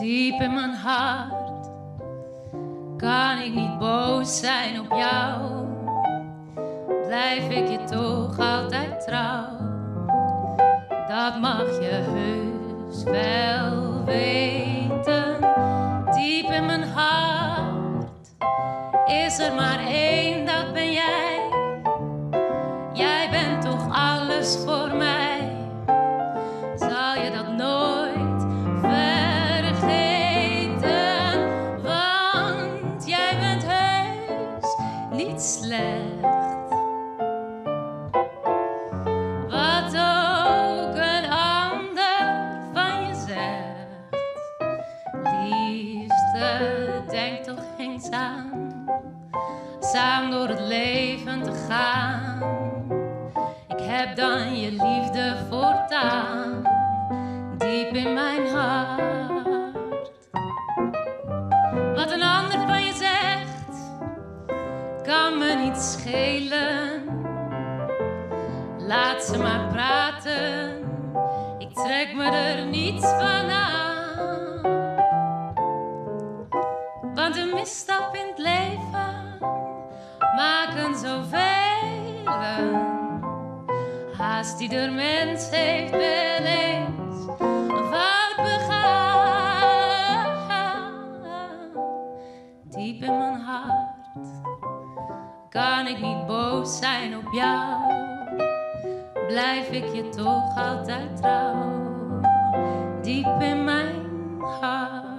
Diep in mijn hart kan ik niet boos zijn op jou. Blijf ik je toch altijd trouw. Dat mag je heus wel weten. Diep in mijn hart is er maar één, dat ben jij. Jij bent toch alles voor mij. Zal je dat nooit vergeten? Want jij bent heus niet slecht. Wat ook een ander van je zegt. Liefste, denk toch eens aan. Samen door het leven te gaan. Ik heb dan je liefde voortaan. Diep in mijn hart. Wat een ander van je zegt, kan me niet schelen. Laat ze maar praten, ik trek me er niets van aan. Want een misstap in het leven maken zoveel. Haast ieder mens heeft wel eens een fout begaan. Diep in mijn hart kan ik niet boos zijn op jou. Blijf ik je toch altijd trouw. Diep in mijn hart.